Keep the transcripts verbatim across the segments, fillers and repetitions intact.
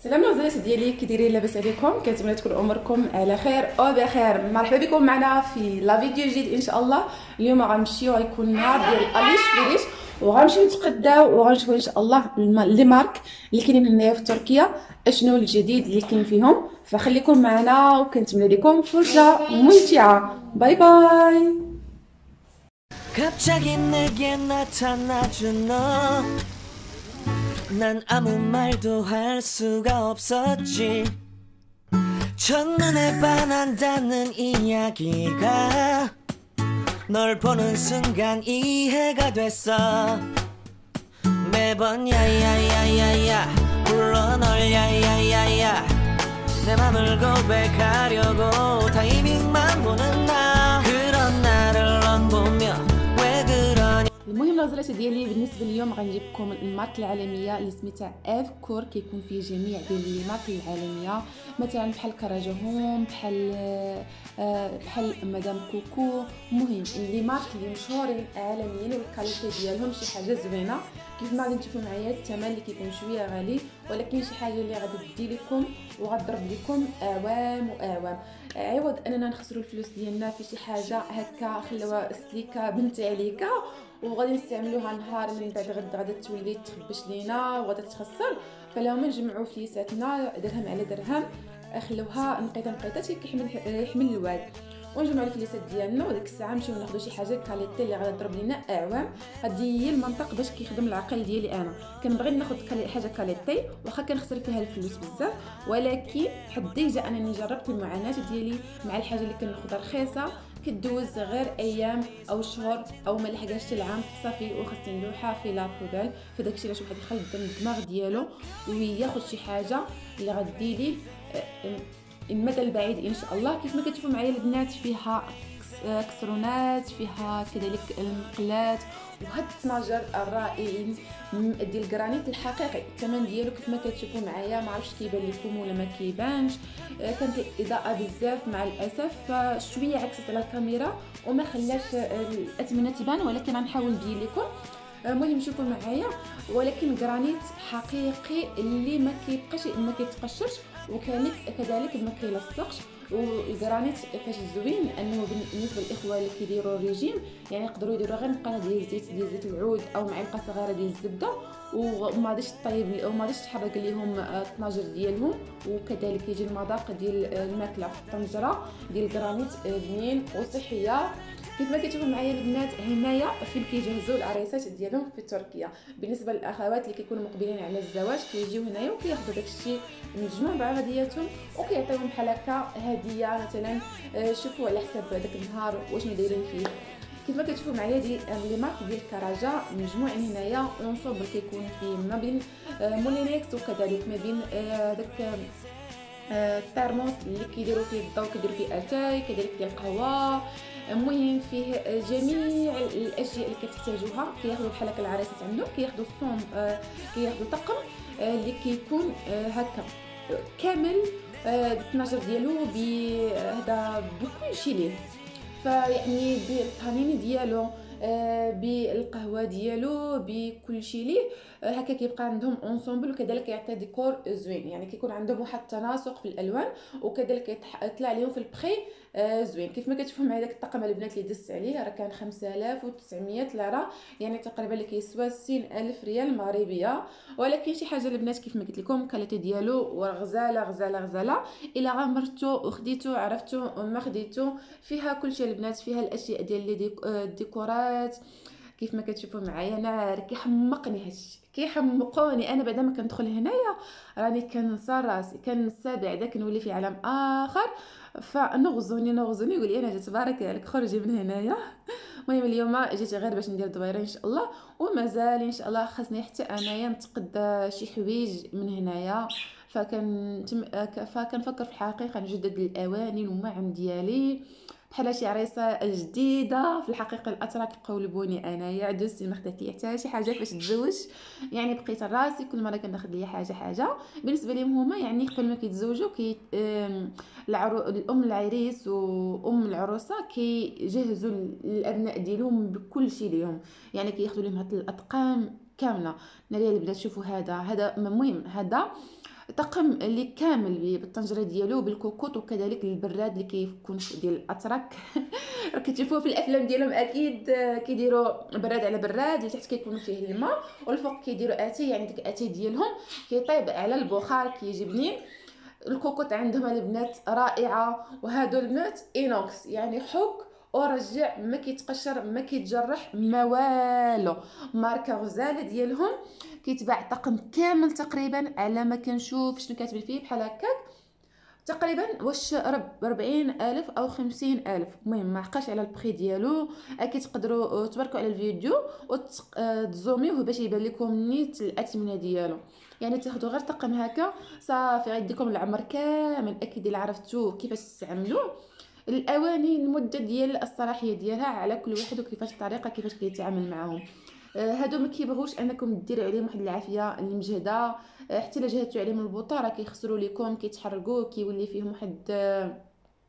سلام العزيز ديالي، كي دايرين؟ لاباس عليكم؟ كنتمنى تكون اموركم على خير او بخير. مرحبا بكم معنا في لا فيديو جديد ان شاء الله. اليوم غنمشيو، غيكون نهار ديال اليش فريش، وغنمشيو نتقداو وغنشوفوا ان شاء الله لي مارك اللي كاينين هنايا في تركيا، اشنو الجديد اللي كاين فيهم. فخليكم معنا وكنتمنى لكم فرجه ممتعه. باي باي. 갑자기 내게 나타나준 너, 난 아무 말도 할 수가 없었지. 첫눈에 반한다는 이야기가 널 보는 순간 이해가 됐어. 매번 야야야야야 불러 널 야야야야, 내 맘을 고백하려고 타이밍만 보는 나, 그런 나를 넌 보며 왜 그러니. المهم النظرات ديالي بالنسبه اليوم غنجيب لكم المارك العالميه اللي سميتها اف كور، كيكون فيه جميع ديال المارك العالميه، مثلا بحال كراجهم، بحال بحال مدام كوكو. المهم اللي مارك اللي مشهورين عالميا والكاليتي ديالهم شي حاجه زوينه. كيف ما غادي تشوفوا معايا الثمن اللي كيكون شويه غالي، ولكن شي حاجه اللي غادي تدي لكم وغتضرب لكم اعوام واعوام، عوض اننا نخسروا الفلوس ديالنا في شي حاجه هكا خلوها سليكه بنت عليكا وغادي نستعملوها نهار من بعد غد غادي تولي تخبش لينا وغادي تخسر. فلهما نجمعوا فليساتنا درهم على درهم، خلوها نقيطه نقيطات كيحمل يحمل الواد، ونجمعوا الفليسات ديالنا وديك الساعه نمشيو ناخذوا شي حاجه كاليتي اللي غادي تضرب لينا اعوام. هذه هي المنطق باش كيخدم العقل ديالي. انا كنبغي ناخذ حاجه كاليتي واخا كنخسر فيها الفلوس بزاف، ولكن حدي جا انني جربت المعاناه ديالي مع الحاجه اللي كناخذها رخيصه كدوز غير ايام او شهور او ما لحقاش حتى العام صافي وخصني نلوحها في لابوبال. فداكشي علاش واحد يخلط الدماغ ديالو وياخذ شي حاجه اللي غدي ليه المدى البعيد ان شاء الله. كيف ما كتشوفوا معايا البنات فيها كسرونات، فيها كذلك المقلات، وهاد الطناجر الرائعين ديال الجرانيت الحقيقي. الثمن ديالو كيف ما كتشوفوا معايا ما عرفتش كيبان لكم ولا ما كيبانش، كانت الاضاءه بزاف مع الاسف شويه عكست على الكاميرا وما خلاش الاثمنه تبان، ولكن غنحاول نبين لكم. المهم شوفوا معايا، ولكن جرانيت حقيقي اللي ما كيبقاش ما كيتقشرش وكذلك كذلك ما كيلصقش. والجرانيت فاش زوين انه بالنسبه للاخوه اللي كيديروا الريجيم يعني يقدروا يديروا غير نقطه ديال الزيت ديال زيت العود او معلقه صغيره ديال الزبده وما غاديش طيب وما غاديش تحرق ليهم الطناجر ديالهم، وكذلك يجي المذاق ديال الماكله في الطنجره ديال الجرانيت بنين وصحيه. كيف ما كتشوفوا معايا البنات هنايا فين كيجهزوا العريسات ديالهم في تركيا. بالنسبه للاخوات اللي كيكونوا مقبلين على الزواج كيجيو هنايا وكياخذوا داكشي مجموع بعضياتهم وكيعطيوهم بحال هكا هديه مثلا. شوفوا على حساب داك النهار واشنو دايرين فيه. كيف ما كتشوفوا معايا دي لي مارك ديال الكراجه مجموعين هنايا اونصوبل كيكون فيه ما بين مولينيكس وكذلك ما بين داك الترموس اللي كيديروا فيه الضو كيديروا فيه اتاي كذلك ديال القهوه. المهم فيه جميع الاشياء اللي كتحتاجوها. كياخذوا بحال هكا العرايسات عندهم كياخذوا الصوم، كياخذوا طقم اللي كيكون هكا كامل بالطناجر ديالو بهذا بكل شيء ليه، فيعني بالطنين ديالو بالقهوه ديالو بكل شيء ليه هكا كيبقى عندهم اونسومبل، وكذلك يعطي ديكور زوين. يعني كيكون عندهم واحد التناسق في الالوان وكذلك يطلع عليهم في البخي زوين. كيف ما كتشوفوا معايا داك الطقم البنات اللي دزت عليه راه كان خمسة آلاف وتسعمية ليره، يعني تقريبا اللي كيسوى ستين ألف ريال مغربيه. ولكن شي حاجه البنات كيف ما قلت لكم الكاليتي ديالو وغزاله غزاله غزاله. الا غمرتو وخديتو عرفتو وما خديتو فيها كل شيء البنات، فيها الاشياء ديال الديكورات. كيف ما كتشوفوا معايا نار كيحمقني هادشي كيحمقوني. انا بعدا ما كندخل هنايا راني كننسى راسي كننسى بعدا كنولي في عالم اخر. فنغزوني نغزوني يقول لي انا جات بارك عليك خرجي من هنايا. المهم اليوم جيت غير باش ندير دويره ان شاء الله، ومازال ان شاء الله خاصني حتى انايا نتقدى شي حوايج من هنايا. فكان فكنفكر في الحقيقه نجدد الاواني والمعن ديالي بحال شي عريسه جديده. في الحقيقه الاتراك يقولبوني انايا عجزت ما خدات لي حتى شي حاجه فاش تزوج، يعني بقيت راسي كل مره كناخذ لي حاجه حاجه. بالنسبه لهم هما يعني قبل ما كيتزوجوا كي العرو... الام العريس وام العروسه كيجهزوا الابناء ديالهم بكل شيء ليهم، يعني كياخذوا لهم هاد الاطقام كامله. ناري البنات شوفوا هذا هذا المهم هذا طقم اللي كامل بالطنجره ديالو بالكوكوط، وكذلك البراد اللي كيكون ديال الاتراك. راه كتشوفوه في الافلام ديالهم اكيد، آه، كيديروا براد على براد، لتحت كيكون فيه الماء والفوق كيديروا اتاي، يعني داك اتاي ديالهم كيطيب على البخار كيجي بنين. الكوكوط عندهم البنات رائعه، وهادو البنات اينوكس يعني حك ورجع، ما كيتقشر ما كيتجرح ما والو. ماركه غزاله ديالهم، كيتباع طقم كامل تقريبا على ما كنشوف شنو كاتبين فيه بحال هكاك، تقريبا واش رب ربعين الف او خمسين الف. المهم ما عقاش على البري ديالو. اكيد تقدروا تباركوا على الفيديو وتزوميوه باش يبان لكم نيت الاثمنه ديالو. يعني تاخذوا غير طقم هكا صافي غيديكم العمر كامل. اكيد الا عرفتوا كيفاش تستعملوه. الاواني المده ديال الصلاحيه ديالها على كل واحد وكيفاش الطريقه كيفاش كيتعامل معاهم. آه، هادو ما كيبغوش انكم ديروا عليهم واحد العافيه اللي مجهده. آه، حتى الا جهدتوا عليهم البوطه راه كيخسروا لكم، كيتحرقوا، كيولي فيهم واحد آه،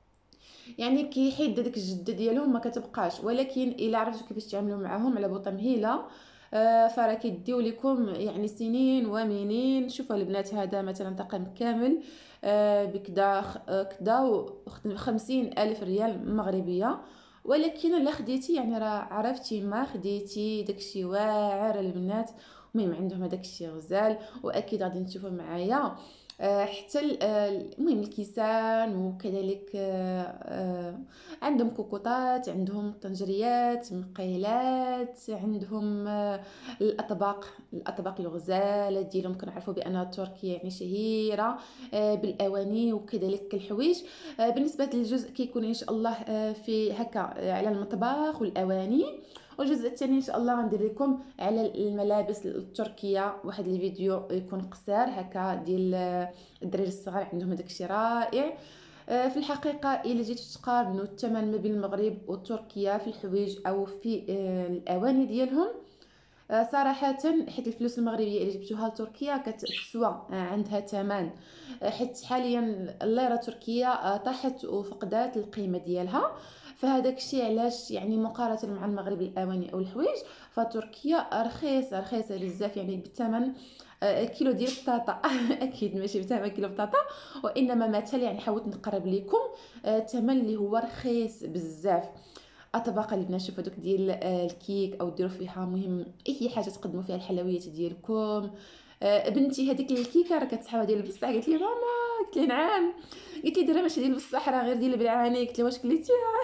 يعني كيحيد داك الجده ديالهم ما كتبقاش. ولكن الا عرفتوا كيفاش تعاملوا معاهم على بوطه مهيله آه، فراه كيديو لكم يعني سنين ومنين. شوفوا البنات هذا مثلا طقم كامل آه، بكدا خ- آه، كدا و خمسين الف ريال مغربيه. ولكن الا خديتي يعني راه عرفتي ما خديتي داكشي واعر البنات. المهم عندهم هذاك الشيء غزال، واكيد غادي تشوفوا معايا. آه، حتى ال- آه، المهم الكيسان، وكذلك آه، آه، عندهم كوكوطات، عندهم طنجريات، مقيلات، عندهم آه، الاطباق الاطباق الغزاله ديالهم. كنعرفوا بان تركيا يعني شهيره آه، بالاواني وكذلك الحوايج. آه، بالنسبه للجزء كيكون ان شاء الله آه، في هكا آه، على المطبخ والاواني. والجزء الثاني ان شاء الله غندير لكم على الملابس التركيه واحد الفيديو يكون قصير هكا ديال آه، الدراري الصغار عندهم هذاك الشيء رائع. آه، في الحقيقه الا جيتو تقارنوا الثمن ما بين المغرب وتركيا في الحوايج او في آه، الاواني ديالهم آه، صراحة، حيت الفلوس المغربية اللي جبتوها لتركيا كتسوى آه، عندها ثمن. آه، حيت حاليا الليرة التركية آه، طاحت وفقدات القيمة ديالها. فهذاك الشيء علاش يعني مقارنة مع المغرب الأواني أو الحوايج، فتركيا رخيصة رخيصة بزاف يعني بالثمن. آه، كيلو ديال البطاطا اكيد ماشي بثمن كيلو بطاطا، وانما مثل يعني حاولت نقرب لكم الثمن اللي هو رخيص بزاف. اطباق اللي بنات شوفوا دوك ديال آه، الكيك، او ديروا فيها مهم اي حاجه تقدموا فيها الحلويات ديالكم. آه، بنتي هذيك الكيكه راه كتسحبها ديال بصح، قالت لي ماما، قلت لي نعم، قلت لي ديرها ماشي ديال بصح راه غير ديال بالعاني، قلت لي واش كليتيها؟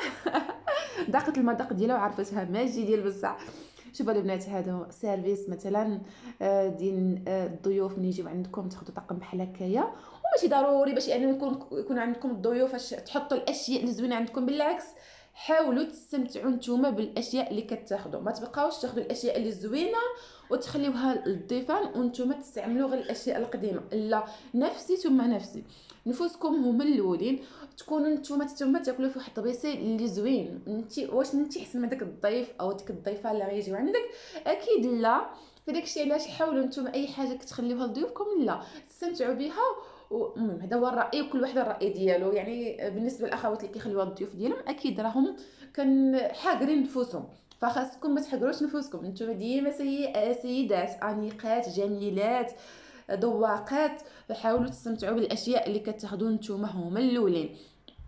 ذاقت المذاق ديالها وعرفتها ماشي ديال بصح. شوفوا البنات هادو سيرفيس مثلا آه، ديال آه، الضيوف ملي يجيو عندكم تاخذوا طقم بحال هكايا. وماشي ضروري باش يعني يكون يكون عندكم الضيوف فاش تحطوا الاشياء اللي زوينه عندكم، بالعكس حاولوا تستمتعوا نتوما بالاشياء اللي كتاخذوا، ما تبقاوش تاخذوا الاشياء اللي زوينه وتخليوها للضيفان وانتم تستعملوا غير الاشياء القديمه. لا، نفسي ثم نفسي، نفوسكم هما الاولين. تكونوا نتوما نتوما تاكلوا في واحد الطبيسي اللي زوين. انت واش انت احسن من داك الضيف او ديك الضيفه اللي غيجيو عندك؟ اكيد لا. فداك الشيء علاش حاولوا نتوما اي حاجه كتخليوها لضيوفكم لا تستمتعوا بها. المهم هذا هو الراي، وكل واحد الراي ديالو. يعني بالنسبه للاخوات اللي كيخليوها الضيوف ديالهم اكيد راهم كان حاقرين نفوسهم، فخاصكم ما تحقروش نفوسكم. نتوما ديما سي... سيدات انيقات جميلات ذواقات، فحاولوا تستمتعوا بالاشياء اللي كتاخذوا نتوما هما الاولين.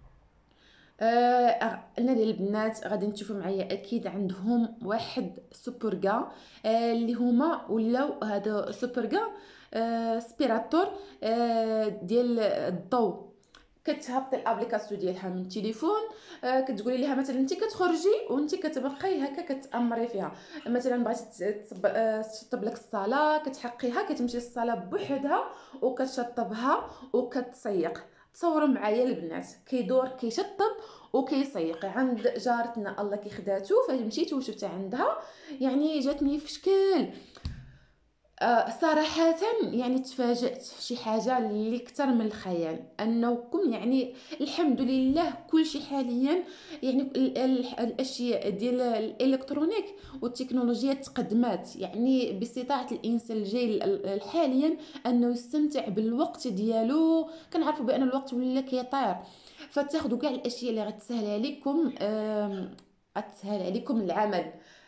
آه قلنا ديال البنات غادي تشوفوا معايا اكيد عندهم واحد سوبرغا آه اللي هما ولاو هذا سوبرغا آه سبيراتور آه ديال الضوء. كتهبطي الابليكاسيون ديالها من التليفون. آه كتقولي لها مثلا انت كتخرجي وانت كتبقاي هكا كتامري فيها. مثلا بغيتي تصب- آه، تشطب لك الصاله كتحقيها كتمشي للصاله بوحدها وكتشطبها وكتسيق. تصوروا معايا البنات كيدور كيشطب وكيسيق. عند جارتنا الله كيخداتو فمشيت وشفت عندها يعني جاتني في شكل آه صراحة يعني تفاجأت. شي حاجة اللي كتر من الخيال أنكم يعني الحمد لله كل شيء حاليا يعني ال- ال- الأشياء ديال الإلكترونيك والتكنولوجيا تقدمات يعني باستطاعة الإنسان الجاي ال- حاليا أنه يستمتع بالوقت ديالو. كنعرفوا بأن الوقت ولا كيطير، فتاخذوا كاع الأشياء اللي غتسهل عليكم آم، غتسهل عليكم العمل.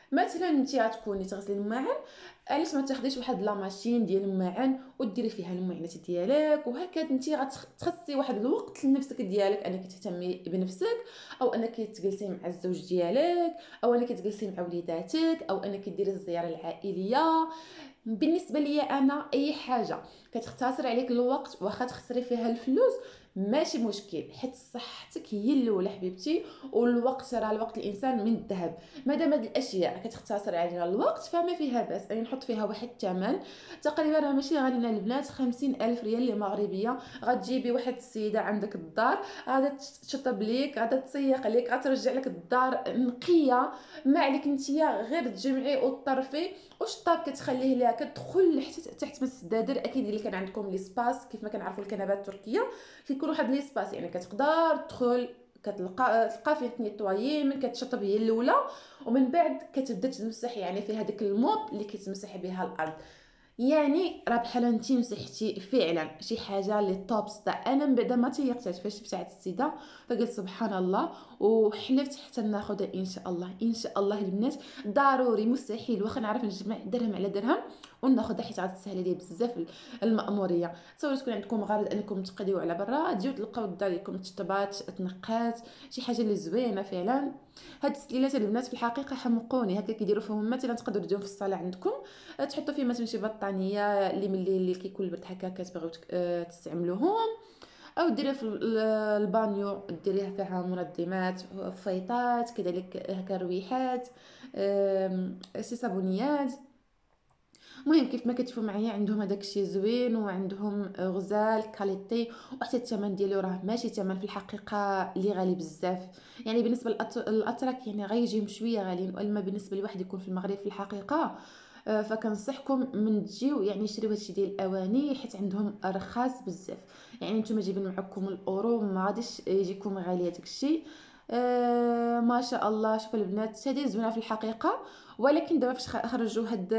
مثلا انت غتكوني تغسلي الماعن، علاش ما تاخديش واحد لا ماشين ديال الماعن وديري فيها المعينات ديالك، وهكذا انت غتخصصي واحد الوقت لنفسك ديالك انك تهتمي بنفسك، او انك تجلسي مع الزوج ديالك، او انك تجلسي مع وليداتك، او انك ديري الزياره العائليه. بالنسبه لي انا اي حاجه كتختصر عليك الوقت واخا تخسري فيها الفلوس ماشي مشكل، حيت صحتك هي الاولى حبيبتي، والوقت راه الوقت الانسان من الذهب. مادام هاد الاشياء كتختصر علينا الوقت فما فيها باس اني نحط فيها واحد الثمن تقريبا، راه ماشي غالينا البنات خمسين الف ريال المغربيه. غتجيبي واحد السيده عندك الدار غادا تشطب ليك، غادا تسيق ليك، غترجع لك الدار نقيه، ما عليك نتيا غير تجمعي وتطرفي. والشطاب كتخليه ليها كتدخل حتى تحت من السدادر. اكيد الا كان عندكم لي سباس كيف ما كنعرفوا الكنبات التركيه كيكون واحد لي سباس، يعني كتقدر تدخل كتلقى تلقى فين تنيطوايي، من كتشطب هي الاولى ومن بعد كتبدا تمسح يعني في هذاك الموب اللي كتمسح بها الارض. يعني راه بحال انتي مسحتي فعلا شي حاجه اللي توب ستار. انا من بعد ما تيقتات فاش شفت هاد السيده فقلت سبحان الله، وحلفت حتى ناخذها ان شاء الله. ان شاء الله البنات ضروري مستحيل واخا نعرف نجمع درهم على درهم وناخذها، حيت غتسهل لي بزاف المأموريه. تصوروا تكون عندكم غرض انكم تقضيو على برا، تجيو تلقاو الدار ديالكم تشطبات تنقات، شي حاجه اللي زوينه فعلا. هاد السليلات البنات في الحقيقه حمقوني، هكا كيديروا فيهم مثلا تقدروا ديرهم في الصاله عندكم، تحطوا فيه مثلا شي بطانيه اللي من الليل كيكون البرد هكا كتبغيو تستعملوهم، او ديريها في البانيو ديريها فيها منظمات فيطات كذلك هكا رويحات شي صابونيات. المهم كيف ما كتشوفوا معايا عندهم هذاك الشيء زوين، وعندهم غزال كاليتي، وحتى الثمن ديالو راه ماشي ثمن في الحقيقه اللي غالي بزاف. يعني بالنسبه للاتراك يعني غيجيهم شويه غاليين، واما بالنسبه لواحد يكون في المغرب في الحقيقه فكنصحكم من تجيو يعني شريو هادشي ديال الاواني، حيت عندهم رخاص بزاف. يعني نتوما جايبين معكم الاورو ما غاديش يجيكم غالي هذاك الشيء. أه ما شاء الله. شوفوا البنات هذه زوينه في الحقيقه، ولكن دابا فاش خرجوا هاد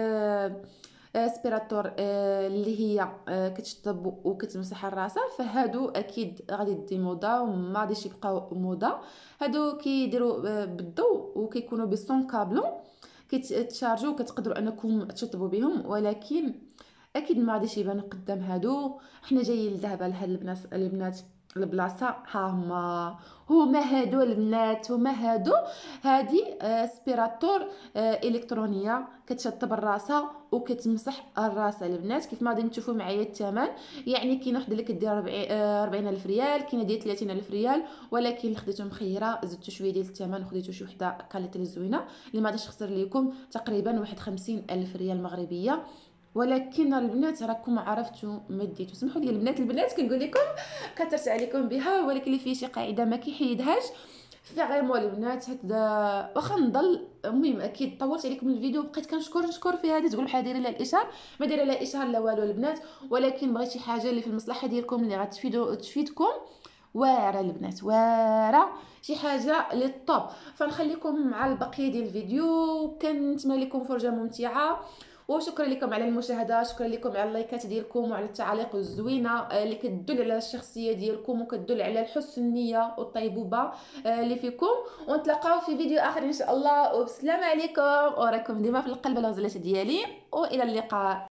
اسبيراتور اللي هي كتشطب وكتمسح الراسه، فهادو اكيد غادي يدي موضه وما غاديش يبقاو موضه. هادو كيديروا بالضوء وكيكونوا بصون كابلون كيتشارجوا وكتقدروا انكم تشطبوا بهم، ولكن اكيد ما غاديش يبانوا قدام هادو. حنا جايين دابا لهاد البنات البنات البلاصه ها هما هما هادو البنات، هما هادو. هادي اسبيراتور الكترونيه كتشطب الراسه وكتمسح الراس البنات. كيف ما غادي نشوفوا معايا الثمن، يعني كاين وحده اللي كدير أربعين ألف ريال، كاينه ديال ثلاثين ألف ريال، ولكن اللي خديتو مخيره زدتو شويه ديال الثمن وخديتو شي وحده كاليتي زوينه اللي ما غاديش تخسر لكم تقريبا واحد خمسين ألف ريال مغربيه. ولكن البنات راكم عرفتوا ما ديتو. سمحوا لي البنات البنات كنقول لكم كثرت عليكم بها، ولكن اللي فيه شي قاعده ما كيحيدهاش فريمون البنات. هكذا واخا نضل. المهم اكيد طولت عليكم الفيديو، بقيت كنشكر نشكر في هذه تقول بحال دايره لها الاشهار، ما دايره لها اشهار لا والو البنات، ولكن بغيت شي حاجه اللي في المصلحه ديالكم اللي غتفيدو تفيدكم واعره البنات، واعره شي حاجه لي طوب. فنخليكم مع البقيه ديال الفيديو، كنتمنى لكم فرجه ممتعه، وشكرا لكم على المشاهده، شكرا لكم على اللايكات ديالكم وعلى التعاليق الزوينه اللي كتدل على الشخصيه ديالكم وكتدل على الحسن النيه والطيبوبه اللي فيكم. ونتلاقاو في فيديو اخر ان شاء الله، والسلام عليكم، وراكم ديما في القلب الغزلات ديالي، والى اللقاء.